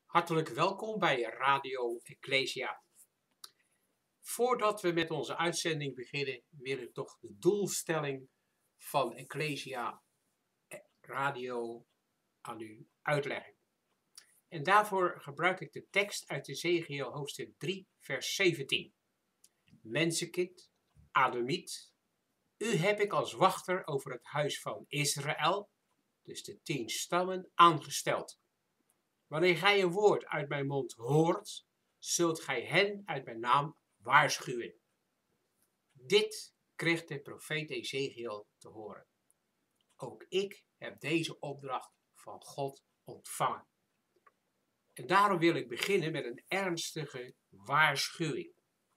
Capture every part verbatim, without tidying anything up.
Hartelijk welkom bij Radio Ecclesia. Voordat we met onze uitzending beginnen, wil ik toch de doelstelling van Ecclesia Radio aan u uitleggen. En daarvoor gebruik ik de tekst uit Ezechiël hoofdstuk drie, vers zeventien. Mensenkind, Adamiet, u heb ik als wachter over het huis van Israël, dus de tien stammen, aangesteld. Wanneer gij een woord uit mijn mond hoort, zult gij hen uit mijn naam waarschuwen. Dit kreeg de profeet Ezechiël te horen. Ook ik heb deze opdracht van God ontvangen. En daarom wil ik beginnen met een ernstige waarschuwing.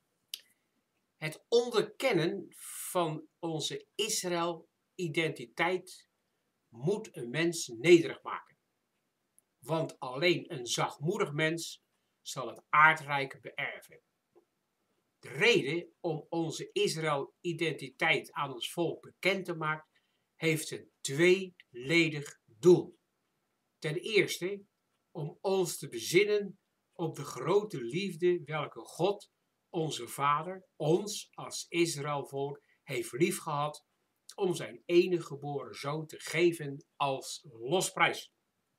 Het onderkennen van onze Israël-identiteit moet een mens nederig maken. Want alleen een zachtmoedig mens zal het aardrijk beërven. De reden om onze Israël-identiteit aan ons volk bekend te maken, heeft een tweeledig doel. Ten eerste, om ons te bezinnen op de grote liefde welke God, onze Vader, ons als Israëlvolk heeft liefgehad, om zijn enige geboren zoon te geven als losprijs.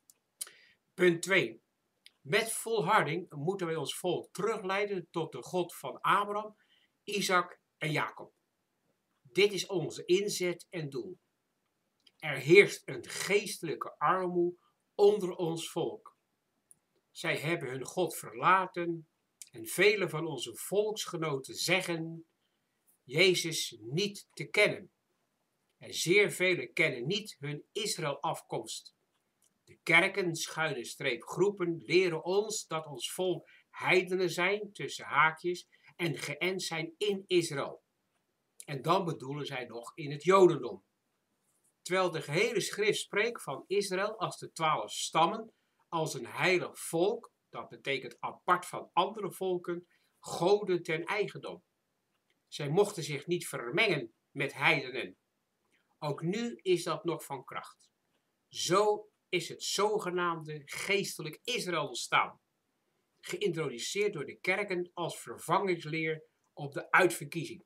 Punt twee. Met volharding moeten wij ons volk terugleiden tot de God van Abraham, Isaac en Jacob. Dit is onze inzet en doel. Er heerst een geestelijke armoede onder ons volk. Zij hebben hun God verlaten en vele van onze volksgenoten zeggen Jezus niet te kennen. En zeer velen kennen niet hun Israël-afkomst. De kerken, schuine streep groepen, leren ons dat ons volk heidenen zijn, tussen haakjes, en geënt zijn in Israël. En dan bedoelen zij nog in het Jodendom. Terwijl de gehele schrift spreekt van Israël als de twaalf stammen, als een heilig volk, dat betekent apart van andere volken, goden ten eigendom. Zij mochten zich niet vermengen met heidenen. Ook nu is dat nog van kracht. Zo is het zogenaamde geestelijk Israël ontstaan, geïntroduceerd door de kerken als vervangingsleer op de uitverkiezing.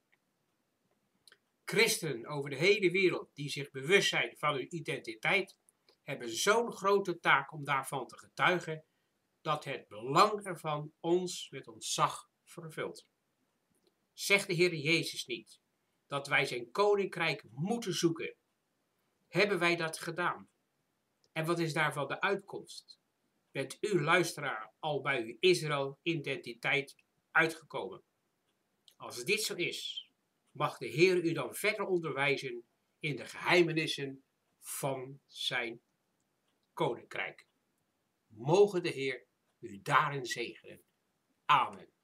Christenen over de hele wereld die zich bewust zijn van hun identiteit, hebben zo'n grote taak om daarvan te getuigen, dat het belang ervan ons met ontzag vervult. Zegt de Heer Jezus niet dat wij zijn koninkrijk moeten zoeken? Hebben wij dat gedaan? En wat is daarvan de uitkomst? Bent u, luisteraar, al bij uw Israël-identiteit uitgekomen? Als dit zo is, mag de Heer u dan verder onderwijzen in de geheimenissen van zijn koninkrijk. Mogen de Heer u daarin zegenen. Amen.